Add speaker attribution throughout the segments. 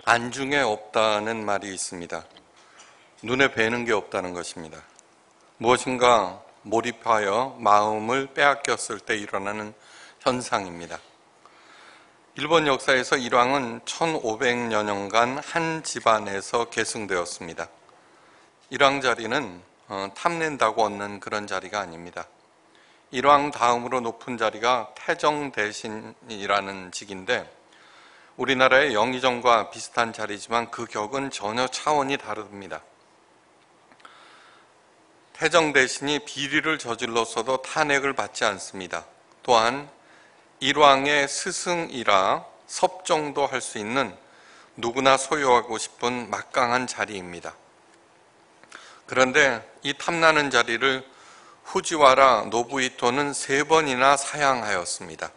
Speaker 1: 안중에 없다는 말이 있습니다. 눈에 뵈는 게 없다는 것입니다. 무엇인가 몰입하여 마음을 빼앗겼을 때 일어나는 현상입니다. 일본 역사에서 일왕은 1500여 년간 한 집안에서 계승되었습니다. 일왕 자리는 탐낸다고 얻는 그런 자리가 아닙니다. 일왕 다음으로 높은 자리가 태정대신이라는 직인데 우리나라의 영의정과 비슷한 자리지만 그 격은 전혀 차원이 다릅니다. 태정대신이 비리를 저질렀어도 탄핵을 받지 않습니다. 또한 일왕의 스승이라 섭정도 할 수 있는 누구나 소유하고 싶은 막강한 자리입니다. 그런데 이 탐나는 자리를 후지와라 노부히토는 3번이나 사양하였습니다.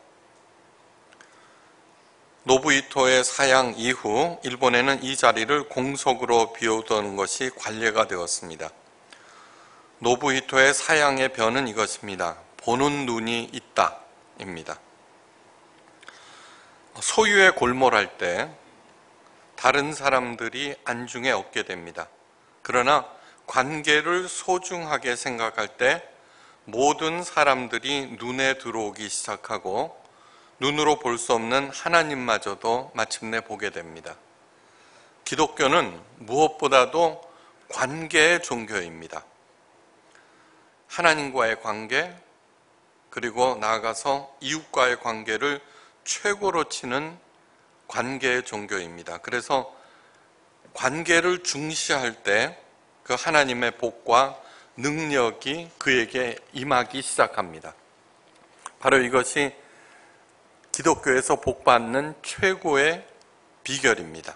Speaker 1: 노부히토의 사양 이후 일본에는 이 자리를 공석으로 비우던 것이 관례가 되었습니다. 노부히토의 사양의 변은 이것입니다. 보는 눈이 있다 입니다. 소유에 골몰할 때 다른 사람들이 안중에 없게 됩니다. 그러나 관계를 소중하게 생각할 때 모든 사람들이 눈에 들어오기 시작하고 눈으로 볼 수 없는 하나님마저도 마침내 보게 됩니다. 기독교는 무엇보다도 관계의 종교입니다. 하나님과의 관계, 그리고 나아가서 이웃과의 관계를 최고로 치는 관계의 종교입니다. 그래서 관계를 중시할 때 그 하나님의 복과 능력이 그에게 임하기 시작합니다. 바로 이것이 기독교에서 복받는 최고의 비결입니다.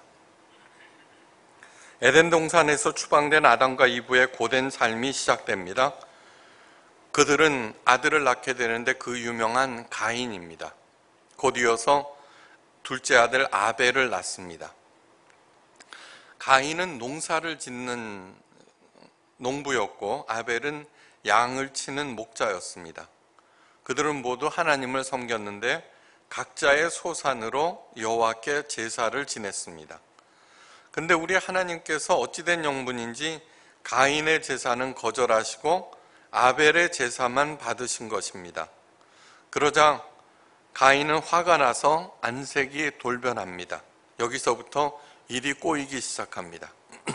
Speaker 1: 에덴 동산에서 추방된 아담과 이브의 고된 삶이 시작됩니다. 그들은 아들을 낳게 되는데 그 유명한 가인입니다. 곧 이어서 둘째 아들 아벨을 낳습니다. 가인은 농사를 짓는 농부였고 아벨은 양을 치는 목자였습니다. 그들은 모두 하나님을 섬겼는데 각자의 소산으로 여호와께 제사를 지냈습니다. 근데 우리 하나님께서 어찌된 영분인지 가인의 제사는 거절하시고 아벨의 제사만 받으신 것입니다. 그러자 가인은 화가 나서 안색이 돌변합니다. 여기서부터 일이 꼬이기 시작합니다.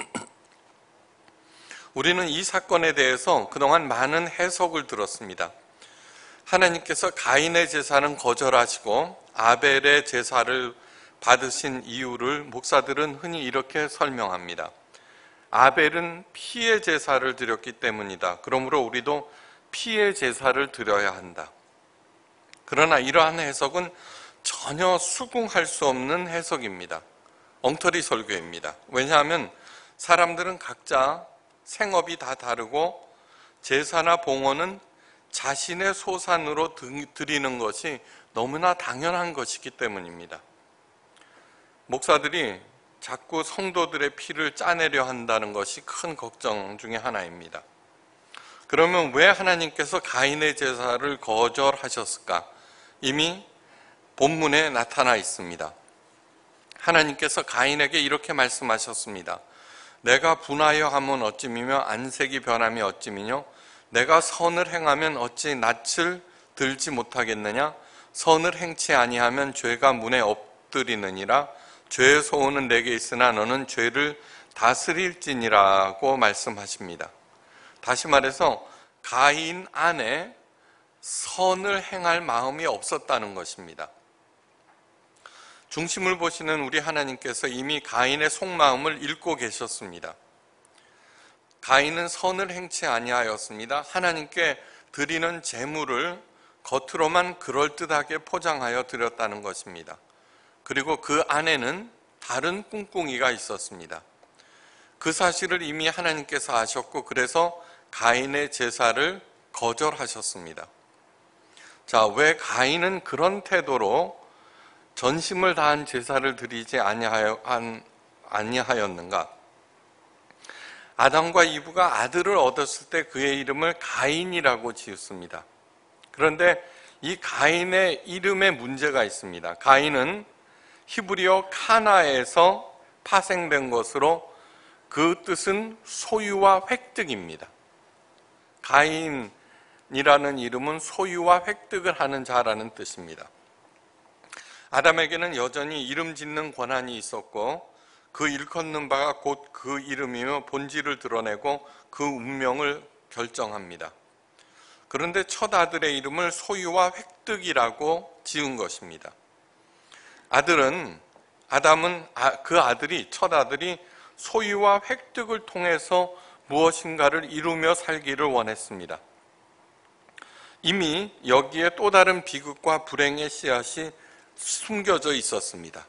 Speaker 1: 우리는 이 사건에 대해서 그동안 많은 해석을 들었습니다. 하나님께서 가인의 제사는 거절하시고 아벨의 제사를 받으신 이유를 목사들은 흔히 이렇게 설명합니다. 아벨은 피의 제사를 드렸기 때문이다. 그러므로 우리도 피의 제사를 드려야 한다. 그러나 이러한 해석은 전혀 수긍할 수 없는 해석입니다. 엉터리 설교입니다. 왜냐하면 사람들은 각자 생업이 다 다르고 제사나 봉헌은 자신의 소산으로 드리는 것이 너무나 당연한 것이기 때문입니다. 목사들이 자꾸 성도들의 피를 짜내려 한다는 것이 큰 걱정 중에 하나입니다. 그러면 왜 하나님께서 가인의 제사를 거절하셨을까? 이미 본문에 나타나 있습니다. 하나님께서 가인에게 이렇게 말씀하셨습니다. 내가 분하여 하면 어찌미며 안색이 변함이 어찌미뇨? 내가 선을 행하면 어찌 낯을 들지 못하겠느냐? 선을 행치 아니하면 죄가 문에 엎드리느니라. 죄의 소원은 내게 있으나 너는 죄를 다스릴지니라고 말씀하십니다. 다시 말해서 가인 안에 선을 행할 마음이 없었다는 것입니다. 중심을 보시는 우리 하나님께서 이미 가인의 속마음을 읽고 계셨습니다. 가인은 선을 행치 아니하였습니다. 하나님께 드리는 제물을 겉으로만 그럴듯하게 포장하여 드렸다는 것입니다. 그리고 그 안에는 다른 꿍꿍이가 있었습니다. 그 사실을 이미 하나님께서 아셨고 그래서 가인의 제사를 거절하셨습니다. 자, 왜 가인은 그런 태도로 전심을 다한 제사를 드리지 아니하였는가? 아담과 이브가 아들을 얻었을 때 그의 이름을 가인이라고 지었습니다. 그런데 이 가인의 이름에 문제가 있습니다. 가인은 히브리어 카나에서 파생된 것으로 그 뜻은 소유와 획득입니다. 가인이라는 이름은 소유와 획득을 하는 자라는 뜻입니다. 아담에게는 여전히 이름 짓는 권한이 있었고 그 일컫는 바가 곧 그 이름이며 본질을 드러내고 그 운명을 결정합니다. 그런데 첫 아들의 이름을 소유와 획득이라고 지은 것입니다. 첫 아들이 소유와 획득을 통해서 무엇인가를 이루며 살기를 원했습니다. 이미 여기에 또 다른 비극과 불행의 씨앗이 숨겨져 있었습니다.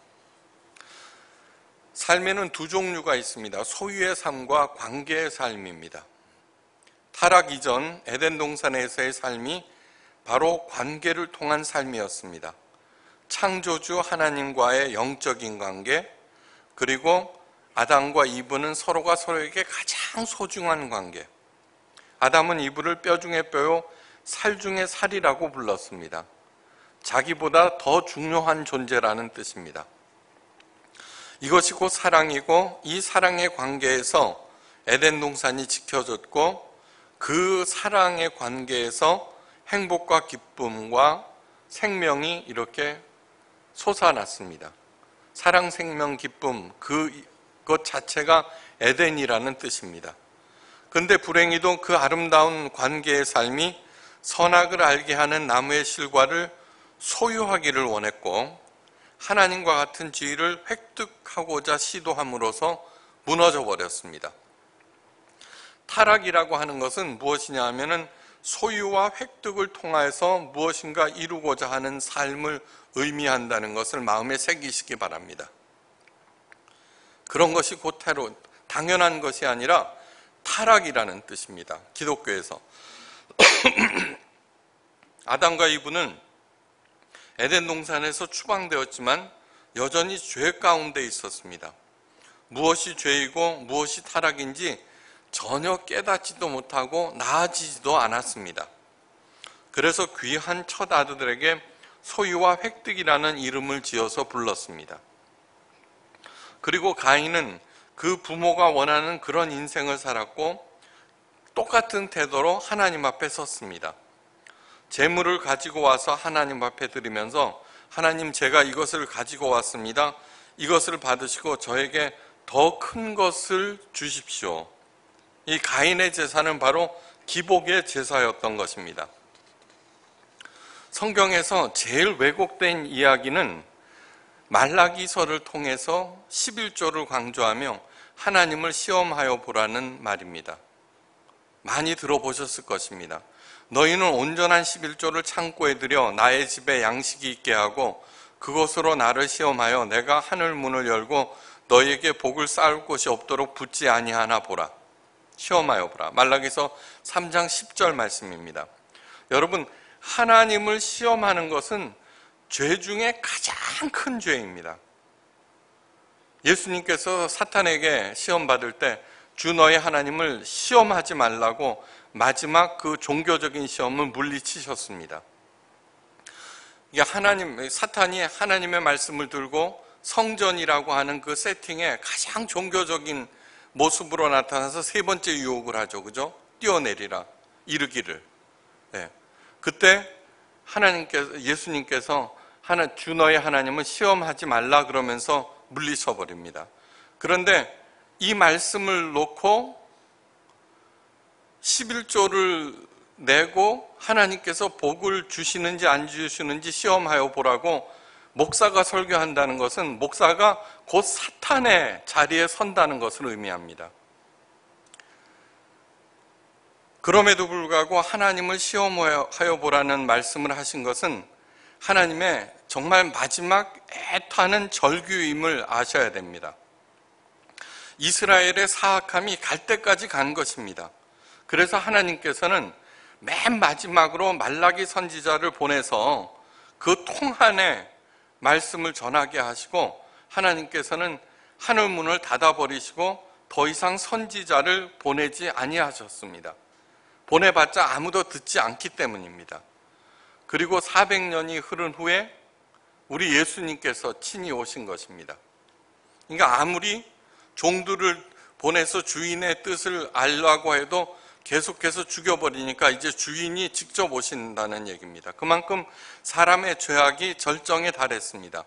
Speaker 1: 삶에는 두 종류가 있습니다. 소유의 삶과 관계의 삶입니다. 타락 이전 에덴 동산에서의 삶이 바로 관계를 통한 삶이었습니다. 창조주 하나님과의 영적인 관계, 그리고 아담과 이브는 서로가 서로에게 가장 소중한 관계. 아담은 이브를 뼈 중에 뼈요 살 중에 살이라고 불렀습니다. 자기보다 더 중요한 존재라는 뜻입니다. 이것이 곧 사랑이고 이 사랑의 관계에서 에덴 동산이 지켜졌고 그 사랑의 관계에서 행복과 기쁨과 생명이 이렇게 솟아났습니다. 사랑, 생명, 기쁨, 그것 자체가 에덴이라는 뜻입니다. 그런데 불행히도 그 아름다운 관계의 삶이 선악을 알게 하는 나무의 실과를 소유하기를 원했고 하나님과 같은 지위를 획득하고자 시도함으로써 무너져 버렸습니다. 타락이라고 하는 것은 무엇이냐 하면은 소유와 획득을 통해서 무엇인가 이루고자 하는 삶을 의미한다는 것을 마음에 새기시기 바랍니다. 그런 것이 곧 당연한 것이 아니라 타락이라는 뜻입니다. 기독교에서. 아담과 이브는 에덴 동산에서 추방되었지만 여전히 죄 가운데 있었습니다. 무엇이 죄이고 무엇이 타락인지 전혀 깨닫지도 못하고 나아지지도 않았습니다. 그래서 귀한 첫 아들에게 소유와 획득이라는 이름을 지어서 불렀습니다. 그리고 가인은 그 부모가 원하는 그런 인생을 살았고 똑같은 태도로 하나님 앞에 섰습니다. 재물을 가지고 와서 하나님 앞에 드리면서 하나님, 제가 이것을 가지고 왔습니다. 이것을 받으시고 저에게 더 큰 것을 주십시오. 이 가인의 제사는 바로 기복의 제사였던 것입니다. 성경에서 제일 왜곡된 이야기는 말라기서를 통해서 11조를 강조하며 하나님을 시험하여 보라는 말입니다. 많이 들어보셨을 것입니다. 너희는 온전한 11조를 창고에 들여 나의 집에 양식이 있게 하고 그것으로 나를 시험하여 내가 하늘 문을 열고 너희에게 복을 쌓을 곳이 없도록 붙지 아니하나 보라. 시험하여 보라. 말라기서 3장 10절 말씀입니다. 여러분, 하나님을 시험하는 것은 죄 중에 가장 큰 죄입니다. 예수님께서 사탄에게 시험받을 때 주 너의 하나님을 시험하지 말라고 마지막 그 종교적인 시험을 물리치셨습니다. 사탄이 하나님의 말씀을 들고 성전이라고 하는 그 세팅에 가장 종교적인 모습으로 나타나서 세 번째 유혹을 하죠. 그죠? 뛰어내리라. 이르기를. 네. 그때 예수님께서 주 너의 하나님을 시험하지 말라 그러면서 물리쳐 버립니다. 그런데 이 말씀을 놓고 11조를 내고 하나님께서 복을 주시는지 안 주시는지 시험하여 보라고 목사가 설교한다는 것은 목사가 곧 사탄의 자리에 선다는 것을 의미합니다. 그럼에도 불구하고 하나님을 시험하여 보라는 말씀을 하신 것은 하나님의 정말 마지막 애타는 절규임을 아셔야 됩니다. 이스라엘의 사악함이 갈 때까지 간 것입니다. 그래서 하나님께서는 맨 마지막으로 말라기 선지자를 보내서 그 통한의 말씀을 전하게 하시고 하나님께서는 하늘 문을 닫아버리시고 더 이상 선지자를 보내지 아니하셨습니다. 보내봤자 아무도 듣지 않기 때문입니다. 그리고 400년이 흐른 후에 우리 예수님께서 친히 오신 것입니다. 그러니까 아무리 종들을 보내서 주인의 뜻을 알라고 해도 계속해서 죽여버리니까 이제 주인이 직접 오신다는 얘기입니다. 그만큼 사람의 죄악이 절정에 달했습니다.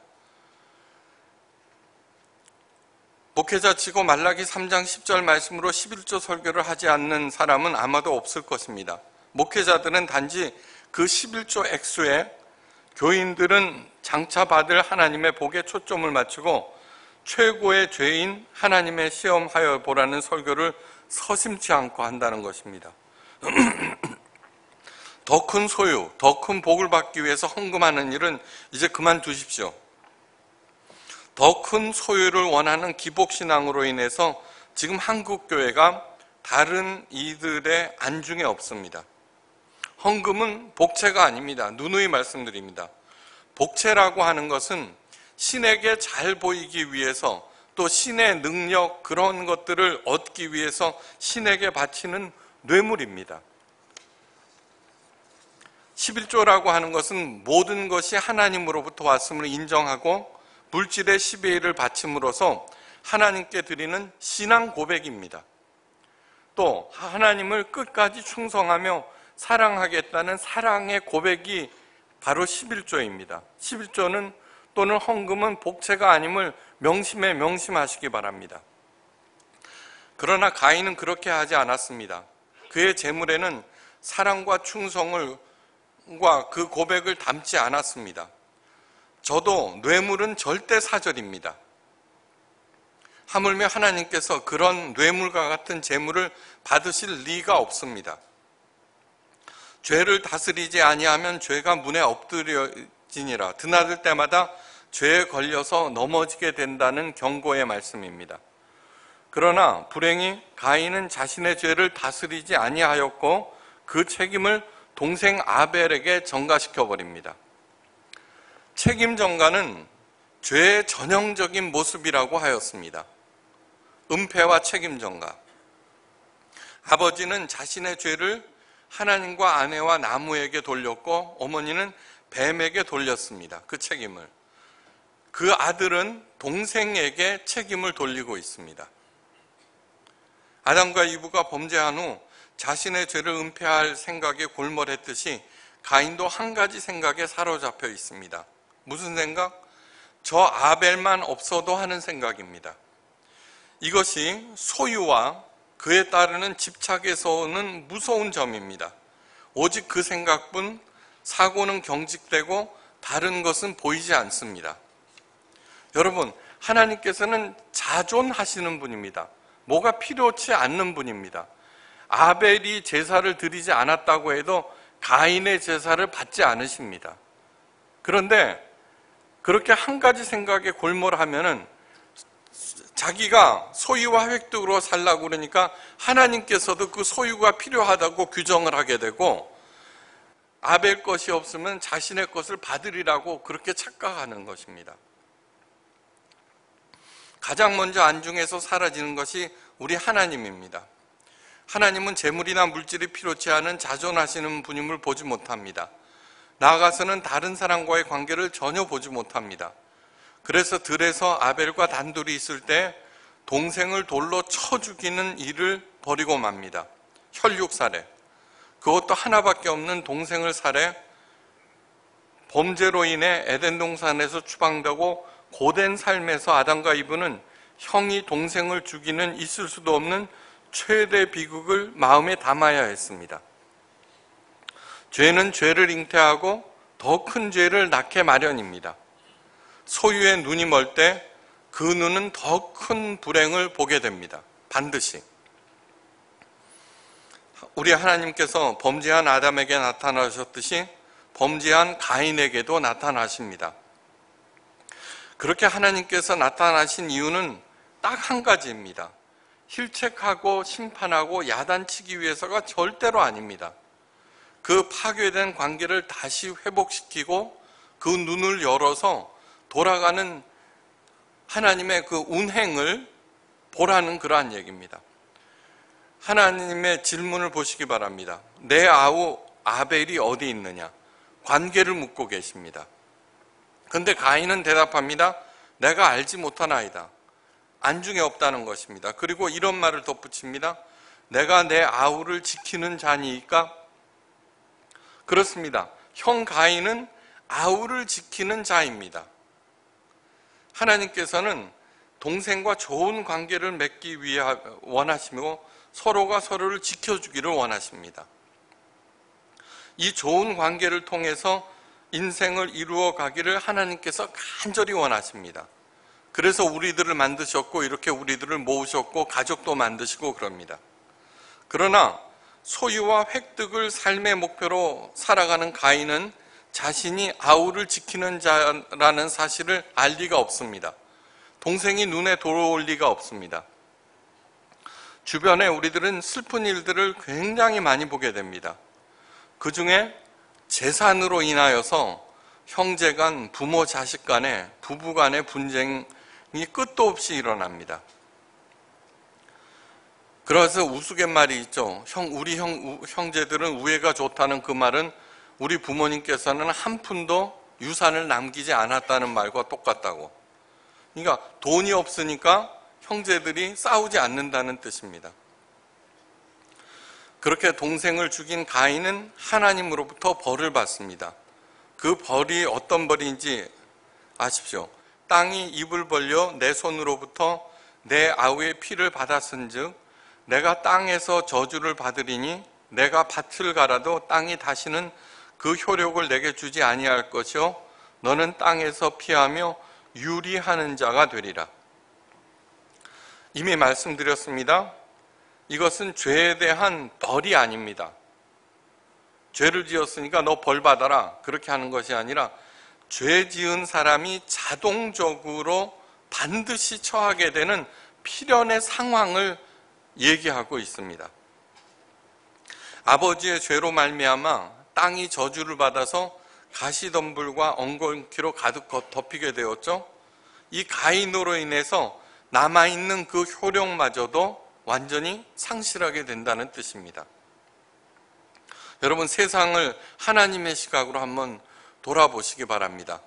Speaker 1: 목회자치고 말라기 3장 10절 말씀으로 11조 설교를 하지 않는 사람은 아마도 없을 것입니다. 목회자들은 단지 그 11조 액수에 교인들은 장차 받을 하나님의 복에 초점을 맞추고 최고의 죄인 하나님의 시험하여 보라는 설교를 서심치 않고 한다는 것입니다. 더 큰 소유, 더 큰 복을 받기 위해서 헌금하는 일은 이제 그만두십시오. 더 큰 소유를 원하는 기복신앙으로 인해서 지금 한국교회가 다른 이들의 안중에 없습니다. 헌금은 복채가 아닙니다. 누누이 말씀드립니다. 복채라고 하는 것은 신에게 잘 보이기 위해서 또 신의 능력 그런 것들을 얻기 위해서 신에게 바치는 뇌물입니다. 11조라고 하는 것은 모든 것이 하나님으로부터 왔음을 인정하고 물질의 10의 1을 바침으로써 하나님께 드리는 신앙 고백입니다. 또 하나님을 끝까지 충성하며 사랑하겠다는 사랑의 고백이 바로 11조입니다. 11조는 또는 헌금은 복채가 아님을 명심에 명심하시기 바랍니다. 그러나 가인은 그렇게 하지 않았습니다. 그의 재물에는 사랑과 충성과 그 고백을 담지 않았습니다. 저도 뇌물은 절대 사절입니다. 하물며 하나님께서 그런 뇌물과 같은 재물을 받으실 리가 없습니다. 죄를 다스리지 아니하면 죄가 문에 엎드려지니라. 드나들 때마다 죄에 걸려서 넘어지게 된다는 경고의 말씀입니다. 그러나 불행히 가인은 자신의 죄를 다스리지 아니하였고 그 책임을 동생 아벨에게 전가시켜 버립니다. 책임 전가는 죄의 전형적인 모습이라고 하였습니다. 은폐와 책임 전가. 아버지는 자신의 죄를 하나님과 아내와 나무에게 돌렸고 어머니는 뱀에게 돌렸습니다. 그 책임을. 그 아들은 동생에게 책임을 돌리고 있습니다. 아담과 이브가 범죄한 후 자신의 죄를 은폐할 생각에 골몰했듯이 가인도 한 가지 생각에 사로잡혀 있습니다. 무슨 생각? 저 아벨만 없어도 하는 생각입니다. 이것이 소유와 그에 따르는 집착에서 오는 무서운 점입니다. 오직 그 생각뿐 사고는 경직되고 다른 것은 보이지 않습니다. 여러분, 하나님께서는 자존하시는 분입니다. 뭐가 필요치 않는 분입니다. 아벨이 제사를 드리지 않았다고 해도 가인의 제사를 받지 않으십니다. 그런데 그렇게 한 가지 생각에 골몰하면은 자기가 소유와 획득으로 살라고 그러니까 하나님께서도 그 소유가 필요하다고 규정을 하게 되고 아벨 것이 없으면 자신의 것을 받으리라고 그렇게 착각하는 것입니다. 가장 먼저 안중에서 사라지는 것이 우리 하나님입니다. 하나님은 재물이나 물질이 필요치 않은 자존하시는 분임을 보지 못합니다. 나아가서는 다른 사람과의 관계를 전혀 보지 못합니다. 그래서 들에서 아벨과 단둘이 있을 때 동생을 돌로 쳐 죽이는 일을 벌이고 맙니다. 혈육살해. 그것도 하나밖에 없는 동생을 살해 범죄로 인해 에덴 동산에서 추방되고 고된 삶에서 아담과 이브는 형이 동생을 죽이는 있을 수도 없는 최대 비극을 마음에 담아야 했습니다. 죄는 죄를 잉태하고 더 큰 죄를 낳게 마련입니다. 소유의 눈이 멀 때 그 눈은 더 큰 불행을 보게 됩니다. 반드시. 우리 하나님께서 범죄한 아담에게 나타나셨듯이 범죄한 가인에게도 나타나십니다. 그렇게 하나님께서 나타나신 이유는 딱 한 가지입니다. 힐책하고 심판하고 야단치기 위해서가 절대로 아닙니다. 그 파괴된 관계를 다시 회복시키고 그 눈을 열어서 돌아가는 하나님의 그 운행을 보라는 그러한 얘기입니다. 하나님의 질문을 보시기 바랍니다. 내 아우 아벨이 어디 있느냐? 관계를 묻고 계십니다. 그런데 가인은 대답합니다. 내가 알지 못하나이다. 안중에 없다는 것입니다. 그리고 이런 말을 덧붙입니다. 내가 내 아우를 지키는 자니까? 그렇습니다. 형 가인은 아우를 지키는 자입니다. 하나님께서는 동생과 좋은 관계를 맺기 위해 원하시며 서로가 서로를 지켜주기를 원하십니다. 이 좋은 관계를 통해서 인생을 이루어 가기를 하나님께서 간절히 원하십니다. 그래서 우리들을 만드셨고 이렇게 우리들을 모으셨고 가족도 만드시고 그럽니다. 그러나 소유와 획득을 삶의 목표로 살아가는 가인은 자신이 아우를 지키는 자라는 사실을 알 리가 없습니다. 동생이 눈에 들어올 리가 없습니다. 주변에 우리들은 슬픈 일들을 굉장히 많이 보게 됩니다. 그 중에 재산으로 인하여서 형제 간, 부모 자식 간에, 부부 간의 분쟁이 끝도 없이 일어납니다. 그래서 우스갯말이 있죠. 우리 형제들은 우애가 좋다는 그 말은 우리 부모님께서는 한 푼도 유산을 남기지 않았다는 말과 똑같다고. 그러니까 돈이 없으니까 형제들이 싸우지 않는다는 뜻입니다. 그렇게 동생을 죽인 가인은 하나님으로부터 벌을 받습니다. 그 벌이 어떤 벌인지 아십시오. 땅이 입을 벌려 내 손으로부터 내 아우의 피를 받았은즉 내가 땅에서 저주를 받으리니 내가 밭을 갈아도 땅이 다시는 그 효력을 내게 주지 아니할 것이요 너는 땅에서 피하며 유리하는 자가 되리라. 이미 말씀드렸습니다. 이것은 죄에 대한 벌이 아닙니다. 죄를 지었으니까 너 벌 받아라 그렇게 하는 것이 아니라 죄 지은 사람이 자동적으로 반드시 처하게 되는 필연의 상황을 얘기하고 있습니다. 아버지의 죄로 말미암아 땅이 저주를 받아서 가시덤불과 엉겅퀴로 가득 덮이게 되었죠. 이 가인으로 인해서 남아있는 그 효력마저도 완전히 상실하게 된다는 뜻입니다. 여러분, 세상을 하나님의 시각으로 한번 돌아보시기 바랍니다.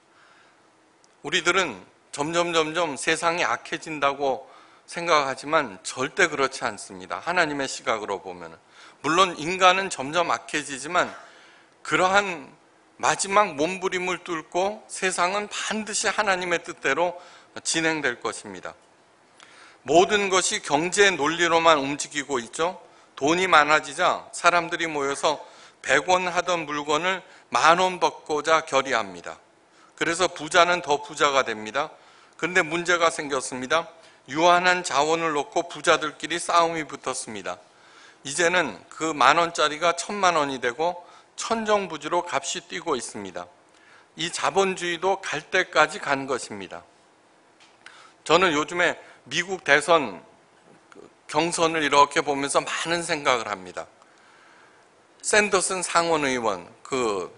Speaker 1: 우리들은 점점 세상이 악해진다고 생각하지만 절대 그렇지 않습니다. 하나님의 시각으로 보면. 물론 인간은 점점 악해지지만 그러한 마지막 몸부림을 뚫고 세상은 반드시 하나님의 뜻대로 진행될 것입니다. 모든 것이 경제의 논리로만 움직이고 있죠. 돈이 많아지자 사람들이 모여서 100원 하던 물건을 10,000원 받고자 결의합니다. 그래서 부자는 더 부자가 됩니다. 그런데 문제가 생겼습니다. 유한한 자원을 놓고 부자들끼리 싸움이 붙었습니다. 이제는 그 10,000원짜리가 1,000,000원이 되고 천정부지로 값이 뛰고 있습니다. 이 자본주의도 갈 때까지 간 것입니다. 저는 요즘에 미국 대선 경선을 이렇게 보면서 많은 생각을 합니다. 샌더슨 상원의원, 그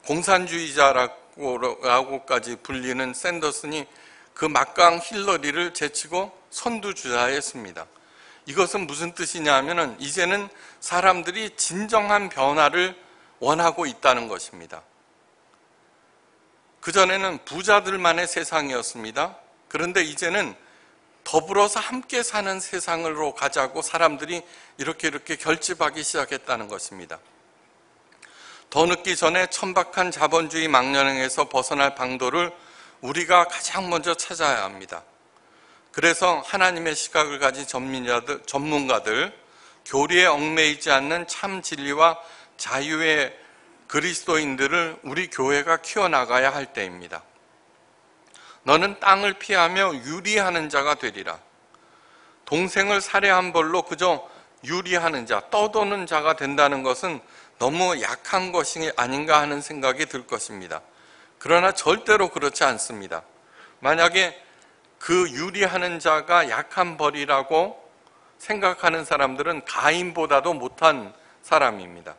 Speaker 1: 공산주의자라고까지 불리는 샌더슨이 그 막강 힐러리를 제치고 선두주자했습니다. 이것은 무슨 뜻이냐 하면은 이제는 사람들이 진정한 변화를 원하고 있다는 것입니다. 그전에는 부자들만의 세상이었습니다. 그런데 이제는 더불어서 함께 사는 세상으로 가자고 사람들이 이렇게 결집하기 시작했다는 것입니다. 더 늦기 전에 천박한 자본주의 망령에서 벗어날 방도를 우리가 가장 먼저 찾아야 합니다. 그래서 하나님의 시각을 가진 전문가들, 교리에 얽매이지 않는 참 진리와 자유의 그리스도인들을 우리 교회가 키워나가야 할 때입니다. 너는 땅을 피하며 유리하는 자가 되리라. 동생을 살해한 벌로 그저 유리하는 자, 떠도는 자가 된다는 것은 너무 약한 것이 아닌가 하는 생각이 들 것입니다. 그러나 절대로 그렇지 않습니다. 만약에 그 유리하는 자가 약한 벌이라고 생각하는 사람들은 가인보다도 못한 사람입니다.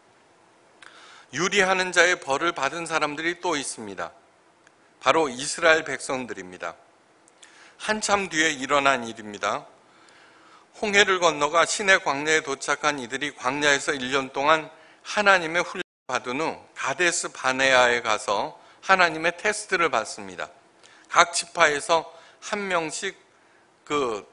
Speaker 1: 유리하는 자의 벌을 받은 사람들이 또 있습니다. 바로 이스라엘 백성들입니다. 한참 뒤에 일어난 일입니다. 홍해를 건너가 시내 광야에 도착한 이들이 광야에서 1년 동안 하나님의 훈련을 받은 후 가데스 바네아에 가서 하나님의 테스트를 받습니다. 각 지파에서 한 명씩 그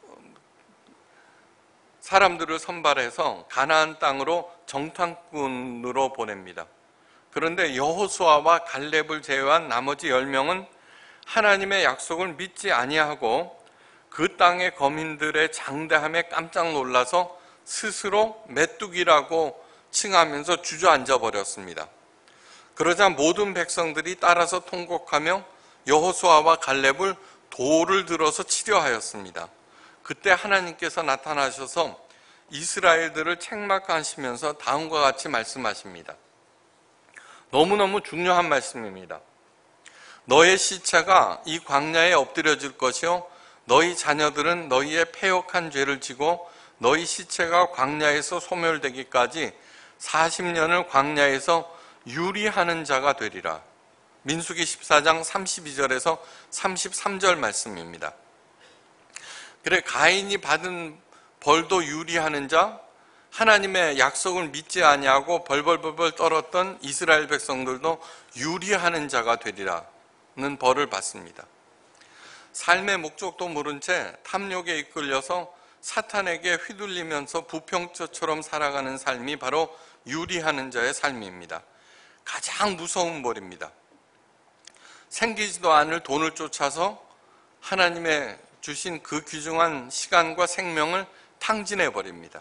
Speaker 1: 사람들을 선발해서 가나안 땅으로 정탐꾼으로 보냅니다. 그런데 여호수아와 갈렙을 제외한 나머지 10명은 하나님의 약속을 믿지 아니하고 그 땅의 거민들의 장대함에 깜짝 놀라서 스스로 메뚜기라고 칭하면서 주저앉아 버렸습니다. 그러자 모든 백성들이 따라서 통곡하며 여호수아와 갈렙을 돌을 들어서 치려하였습니다. 그때 하나님께서 나타나셔서 이스라엘들을 책망하시면서 다음과 같이 말씀하십니다. 너무너무 중요한 말씀입니다. 너의 시체가 이 광야에 엎드려질 것이요 너희 자녀들은 너희의 패역한 죄를 지고 너희 시체가 광야에서 소멸되기까지 40년을 광야에서 유리하는 자가 되리라. 민수기 14장 32절에서 33절 말씀입니다. 그래 가인이 받은 벌도 유리하는 자, 하나님의 약속을 믿지 아니하고 벌벌벌벌 떨었던 이스라엘 백성들도 유리하는 자가 되리라는 벌을 받습니다. 삶의 목적도 모른 채 탐욕에 이끌려서 사탄에게 휘둘리면서 부평처처럼 살아가는 삶이 바로 유리하는 자의 삶입니다. 가장 무서운 벌입니다. 생기지도 않을 돈을 쫓아서 하나님의 주신 그 귀중한 시간과 생명을 탕진해 버립니다.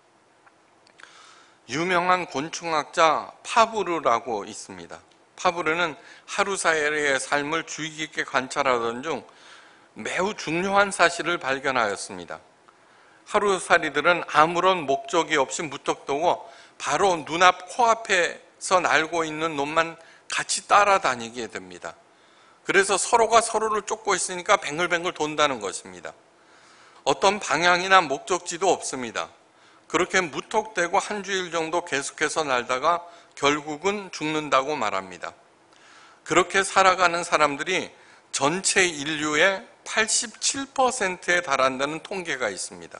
Speaker 1: 유명한 곤충학자 파브르라고 있습니다. 파브르는 하루살이의 삶을 주의 깊게 관찰하던 중 매우 중요한 사실을 발견하였습니다. 하루살이들은 아무런 목적이 없이 무턱대고 바로 눈앞 코앞에서 날고 있는 놈만 같이 따라다니게 됩니다. 그래서 서로가 서로를 쫓고 있으니까 뱅글뱅글 돈다는 것입니다. 어떤 방향이나 목적지도 없습니다. 그렇게 무턱대고 한 주일 정도 계속해서 날다가 결국은 죽는다고 말합니다. 그렇게 살아가는 사람들이 전체 인류의 87%에 달한다는 통계가 있습니다.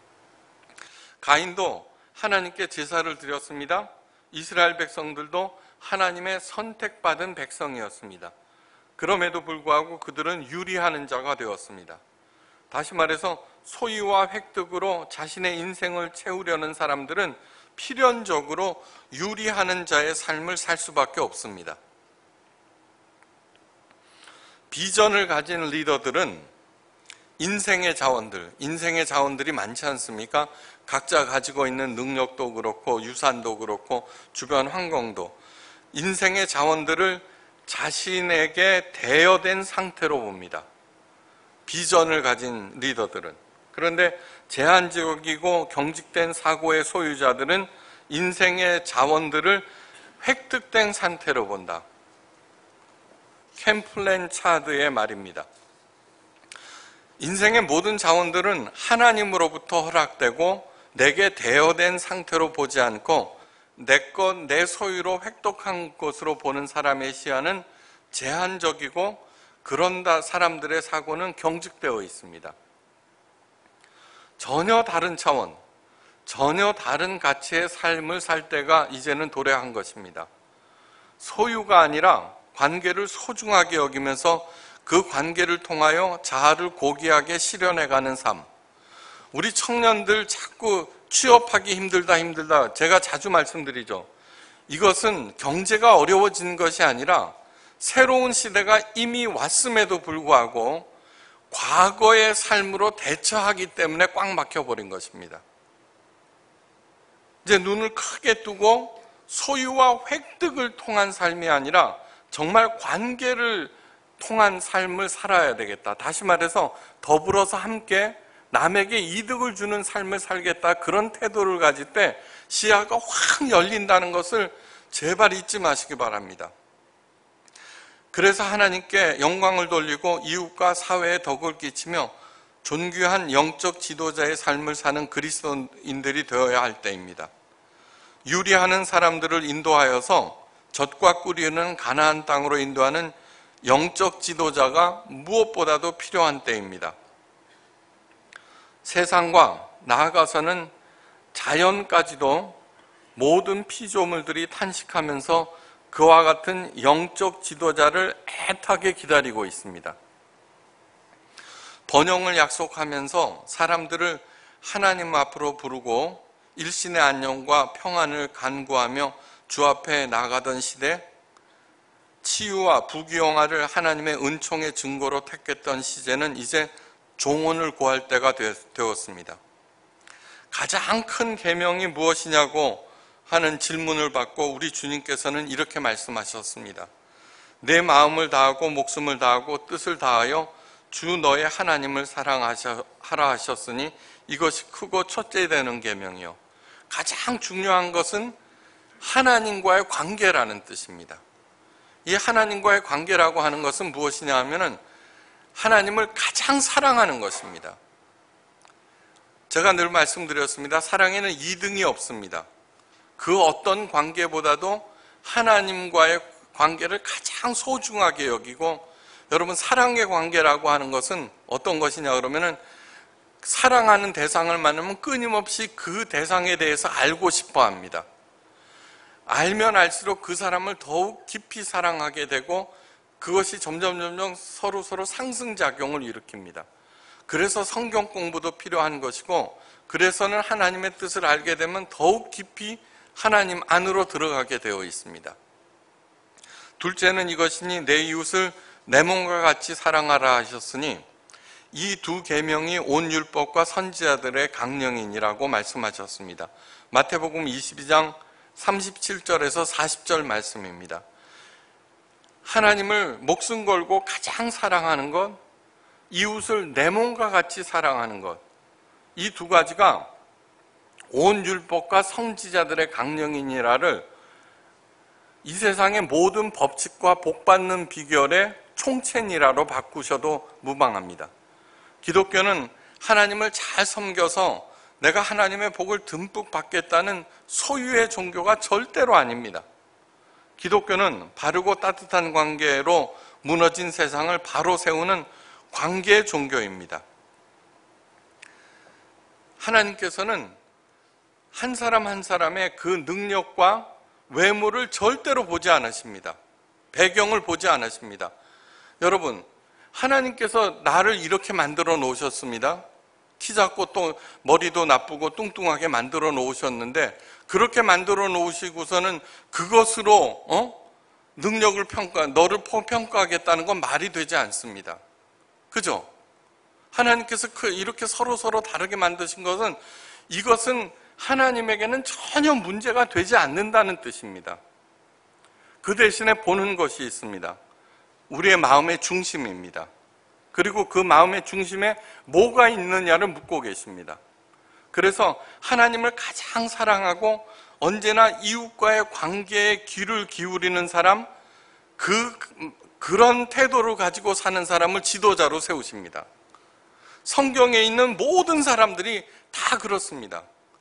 Speaker 1: 가인도 하나님께 제사를 드렸습니다. 이스라엘 백성들도 하나님의 선택받은 백성이었습니다. 그럼에도 불구하고 그들은 유리하는 자가 되었습니다. 다시 말해서 소유와 획득으로 자신의 인생을 채우려는 사람들은 필연적으로 유리하는 자의 삶을 살 수밖에 없습니다. 비전을 가진 리더들은 인생의 자원들이 많지 않습니까? 각자 가지고 있는 능력도 그렇고 유산도 그렇고 주변 환경도 인생의 자원들을 자신에게 대여된 상태로 봅니다. 비전을 가진 리더들은. 그런데 제한적이고 경직된 사고의 소유자들은 인생의 자원들을 획득된 상태로 본다. 캠플랜 차드의 말입니다. 인생의 모든 자원들은 하나님으로부터 허락되고 내게 대여된 상태로 보지 않고 내 것, 내 소유로 획득한 것으로 보는 사람의 시야는 제한적이고 그런 사람들의 사고는 경직되어 있습니다. 전혀 다른 차원, 전혀 다른 가치의 삶을 살 때가 이제는 도래한 것입니다. 소유가 아니라 관계를 소중하게 여기면서 그 관계를 통하여 자아를 고귀하게 실현해가는 삶. 우리 청년들 자꾸 취업하기 힘들다. 제가 자주 말씀드리죠. 이것은 경제가 어려워진 것이 아니라 새로운 시대가 이미 왔음에도 불구하고 과거의 삶으로 대처하기 때문에 꽉 막혀버린 것입니다. 이제 눈을 크게 뜨고 소유와 획득을 통한 삶이 아니라 정말 관계를 통한 삶을 살아야 되겠다. 다시 말해서 더불어서 함께 남에게 이득을 주는 삶을 살겠다. 그런 태도를 가질 때 시야가 확 열린다는 것을 제발 잊지 마시기 바랍니다. 그래서 하나님께 영광을 돌리고 이웃과 사회에 덕을 끼치며 존귀한 영적 지도자의 삶을 사는 그리스도인들이 되어야 할 때입니다. 유리하는 사람들을 인도하여서 젖과 꿀이는 가나안 땅으로 인도하는 영적 지도자가 무엇보다도 필요한 때입니다. 세상과 나아가서는 자연까지도 모든 피조물들이 탄식하면서 그와 같은 영적 지도자를 애타게 기다리고 있습니다. 번영을 약속하면서 사람들을 하나님 앞으로 부르고 일신의 안녕과 평안을 간구하며 주 앞에 나가던 시대, 치유와 부귀영화를 하나님의 은총의 증거로 택했던 시제는 이제 종언을 구할 때가 되었습니다. 가장 큰 계명이 무엇이냐고 하는 질문을 받고 우리 주님께서는 이렇게 말씀하셨습니다. 내 마음을 다하고 목숨을 다하고 뜻을 다하여 주 너의 하나님을 사랑하라 하셨으니 이것이 크고 첫째 되는 계명이요. 가장 중요한 것은 하나님과의 관계라는 뜻입니다. 이 하나님과의 관계라고 하는 것은 무엇이냐 하면은 하나님을 가장 사랑하는 것입니다. 제가 늘 말씀드렸습니다. 사랑에는 2등이 없습니다. 그 어떤 관계보다도 하나님과의 관계를 가장 소중하게 여기고, 여러분 사랑의 관계라고 하는 것은 어떤 것이냐 그러면은 사랑하는 대상을 만나면 끊임없이 그 대상에 대해서 알고 싶어 합니다. 알면 알수록 그 사람을 더욱 깊이 사랑하게 되고 그것이 점점 서로 상승작용을 일으킵니다. 그래서 성경 공부도 필요한 것이고, 그래서는 하나님의 뜻을 알게 되면 더욱 깊이 하나님 안으로 들어가게 되어 있습니다. 둘째는 이것이니 내 이웃을 내 몸과 같이 사랑하라 하셨으니 이 두 계명이 온 율법과 선지자들의 강령이니라고 말씀하셨습니다. 마태복음 22장 37절에서 40절 말씀입니다. 하나님을 목숨 걸고 가장 사랑하는 것, 이웃을 내 몸과 같이 사랑하는 것, 이 두 가지가 온 율법과 선지자들의 강령이니라를 이 세상의 모든 법칙과 복받는 비결의 총체니라로 바꾸셔도 무방합니다. 기독교는 하나님을 잘 섬겨서 내가 하나님의 복을 듬뿍 받겠다는 소유의 종교가 절대로 아닙니다. 기독교는 바르고 따뜻한 관계로 무너진 세상을 바로 세우는 관계의 종교입니다. 하나님께서는 한 사람 한 사람의 그 능력과 외모를 절대로 보지 않으십니다. 배경을 보지 않으십니다. 여러분, 하나님께서 나를 이렇게 만들어 놓으셨습니다. 키 작고 또 머리도 나쁘고 뚱뚱하게 만들어 놓으셨는데, 그렇게 만들어 놓으시고서는 그것으로 능력을 너를 평가하겠다는 건 말이 되지 않습니다. 그죠? 하나님께서 이렇게 서로 다르게 만드신 것은, 이것은 하나님에게는 전혀 문제가 되지 않는다는 뜻입니다. 그 대신에 보는 것이 있습니다. 우리의 마음의 중심입니다. 그리고 그 마음의 중심에 뭐가 있느냐를 묻고 계십니다. 그래서 하나님을 가장 사랑하고 언제나 이웃과의 관계에 귀를 기울이는 사람, 그런 태도를 가지고 사는 사람을 지도자로 세우십니다. 성경에 있는 모든 사람들이 다 그렇습니다.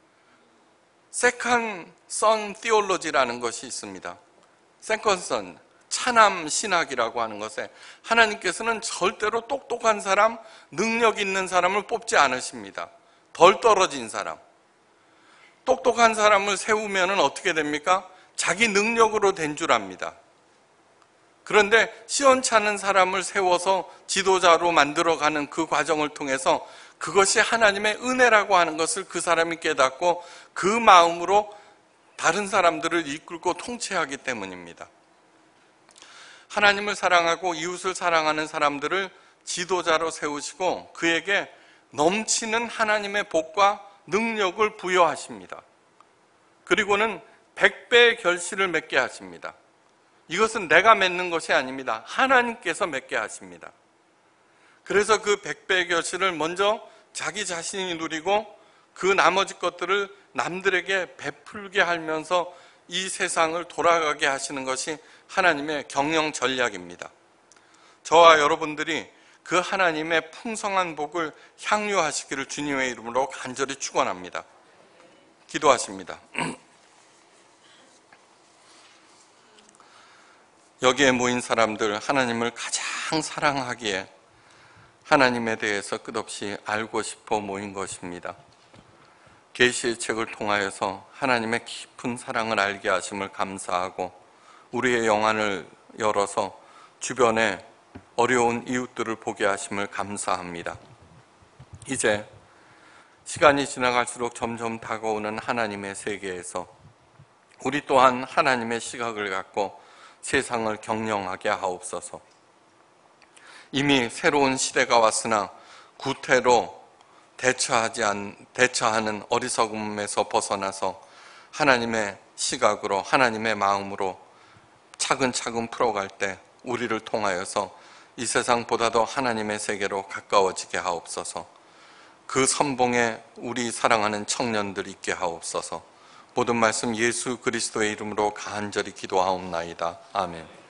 Speaker 1: 세컨 선 티올로지라는 것이 있습니다. 세컨 선, 차남 신학이라고 하는 것에 하나님께서는 절대로 똑똑한 사람, 능력 있는 사람을 뽑지 않으십니다. 덜 떨어진 사람. 똑똑한 사람을 세우면 어떻게 됩니까? 자기 능력으로 된 줄 압니다. 그런데 시원찮은 사람을 세워서 지도자로 만들어가는 그 과정을 통해서 그것이 하나님의 은혜라고 하는 것을 그 사람이 깨닫고 그 마음으로 다른 사람들을 이끌고 통치하기 때문입니다. 하나님을 사랑하고 이웃을 사랑하는 사람들을 지도자로 세우시고 그에게 넘치는 하나님의 복과 능력을 부여하십니다. 그리고는 100배의 결실을 맺게 하십니다. 이것은 내가 맺는 것이 아닙니다. 하나님께서 맺게 하십니다. 그래서 그 100배의 결실을 먼저 자기 자신이 누리고 그 나머지 것들을 남들에게 베풀게 하면서 이 세상을 돌아가게 하시는 것이 하나님의 경영 전략입니다. 저와 여러분들이 그 하나님의 풍성한 복을 향유하시기를 주님의 이름으로 간절히 축원합니다. 기도하십니다. 여기에 모인 사람들, 하나님을 가장 사랑하기에 하나님에 대해서 끝없이 알고 싶어 모인 것입니다. 계시의 책을 통하여서 하나님의 깊은 사랑을 알게 하심을 감사하고 우리의 영안을 열어서 주변에 어려운 이웃들을 보게 하심을 감사합니다. 이제 시간이 지나갈수록 점점 다가오는 하나님의 세계에서 우리 또한 하나님의 시각을 갖고 세상을 경영하게 하옵소서. 이미 새로운 시대가 왔으나 구태로 대처하는 어리석음에서 벗어나서 하나님의 시각으로, 하나님의 마음으로 차근차근 풀어갈 때 우리를 통하여서 이 세상보다도 하나님의 세계로 가까워지게 하옵소서. 그 선봉에 우리 사랑하는 청년들 있게 하옵소서. 모든 말씀 예수 그리스도의 이름으로 간절히 기도하옵나이다. 아멘.